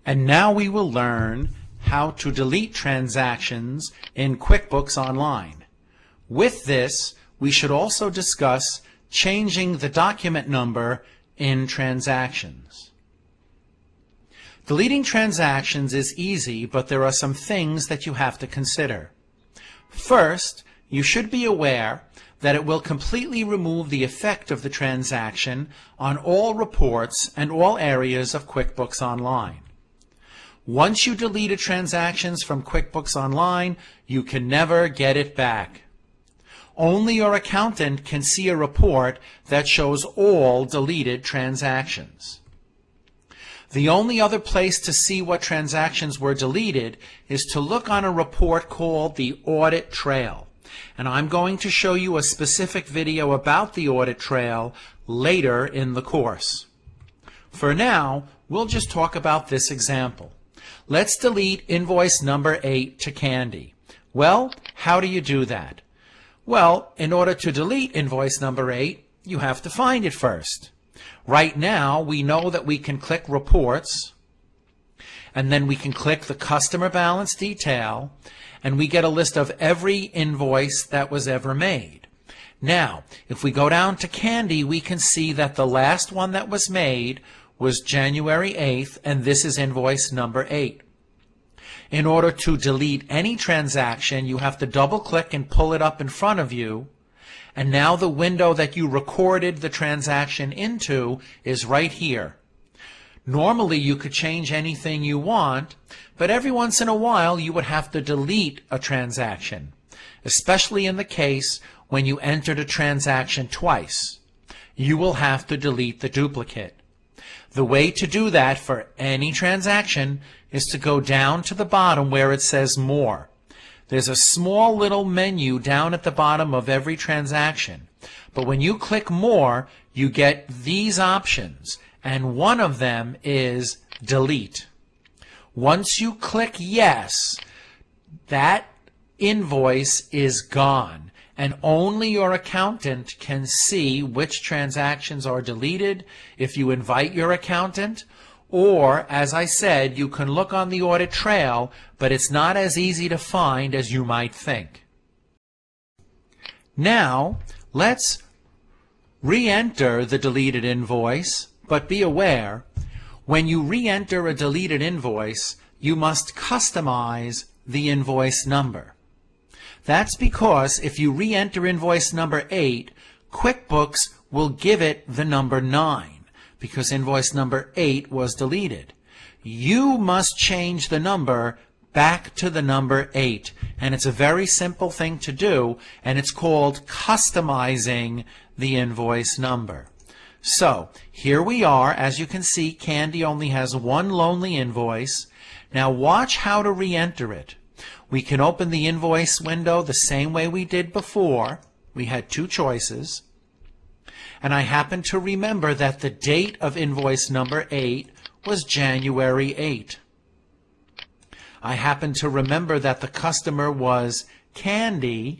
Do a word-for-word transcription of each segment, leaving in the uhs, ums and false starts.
And now we will learn how to delete transactions in QuickBooks Online. With this, we should also discuss changing the document number in transactions. Deleting transactions is easy, but there are some things that you have to consider. First, you should be aware that it will completely remove the effect of the transaction on all reports and all areas of QuickBooks Online. Once you delete transactions from QuickBooks Online, you can never get it back. Only your accountant can see a report that shows all deleted transactions. The only other place to see what transactions were deleted is to look on a report called the audit trail. And I'm going to show you a specific video about the audit trail later in the course. For now, we'll just talk about this example. Let's delete invoice number eight to Candy. Well, how do you do that? Well, in order to delete invoice number eight, you have to find it first. Right now, we know that we can click Reports, and then we can click the Customer Balance Detail, and we get a list of every invoice that was ever made. Now, if we go down to Candy, we can see that the last one that was made was January eighth, and this is invoice number eight. In order to delete any transaction, you have to double-click and pull it up in front of you, and now the window that you recorded the transaction into is right here. Normally, you could change anything you want, but every once in a while, you would have to delete a transaction, especially in the case when you entered a transaction twice. You will have to delete the duplicate. The way to do that for any transaction is to go down to the bottom where it says More. There's a small little menu down at the bottom of every transaction. But when you click More, you get these options, and one of them is Delete. Once you click Yes, that invoice is gone, and only your accountant can see which transactions are deleted if you invite your accountant, or, as I said, you can look on the audit trail, but it's not as easy to find as you might think. Now, let's re-enter the deleted invoice, but be aware, when you re-enter a deleted invoice, you must customize the invoice number. That's because if you re-enter invoice number eight, QuickBooks will give it the number nine, because invoice number eight was deleted. You must change the number back to the number eight, and it's a very simple thing to do, and it's called customizing the invoice number. So, here we are. As you can see, Candy only has one lonely invoice. Now watch how to re-enter it. We can open the invoice window the same way we did before. We had two choices. And I happen to remember that the date of invoice number eight was January eighth. I happen to remember that the customer was Candy,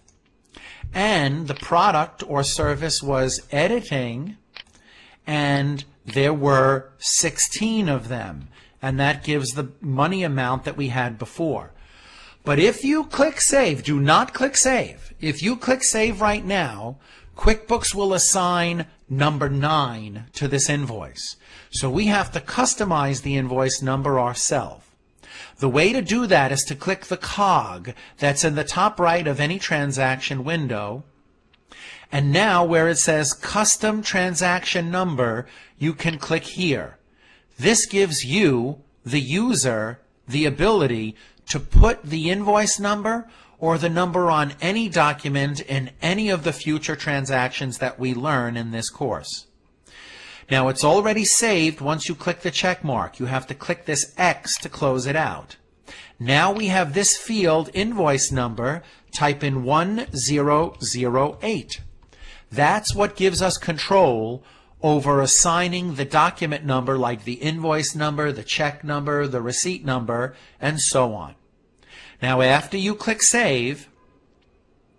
and the product or service was editing, and there were sixteen of them, and that gives the money amount that we had before. But if you click Save, do not click Save. If you click Save right now, QuickBooks will assign number nine to this invoice. So we have to customize the invoice number ourselves. The way to do that is to click the cog that's in the top right of any transaction window. And now where it says Custom Transaction Number, you can click here. This gives you, the user, the ability to put the invoice number or the number on any document in any of the future transactions that we learn in this course. Now, it's already saved once you click the check mark. You have to click this X to close it out. Now we have this field, invoice number, type in one zero zero eight. That's what gives us control over assigning the document number, like the invoice number, the check number, the receipt number, and so on. Now, after you click Save,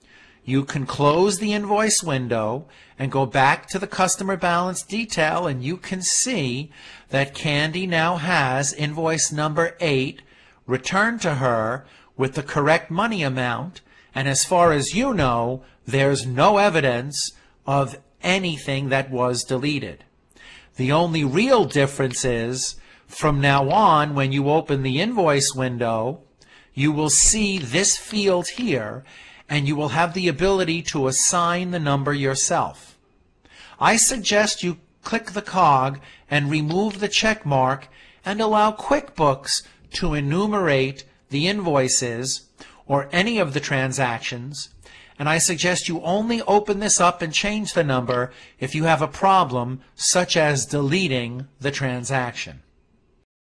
you can close the invoice window and go back to the customer balance detail, and you can see that Candy now has invoice number eight returned to her with the correct money amount, and as far as you know, there's no evidence of anything that was deleted. The only real difference is, from now on, when you open the invoice window, you will see this field here, and you will have the ability to assign the number yourself. I suggest you click the cog and remove the check mark and allow QuickBooks to enumerate the invoices or any of the transactions, and I suggest you only open this up and change the number if you have a problem such as deleting the transaction.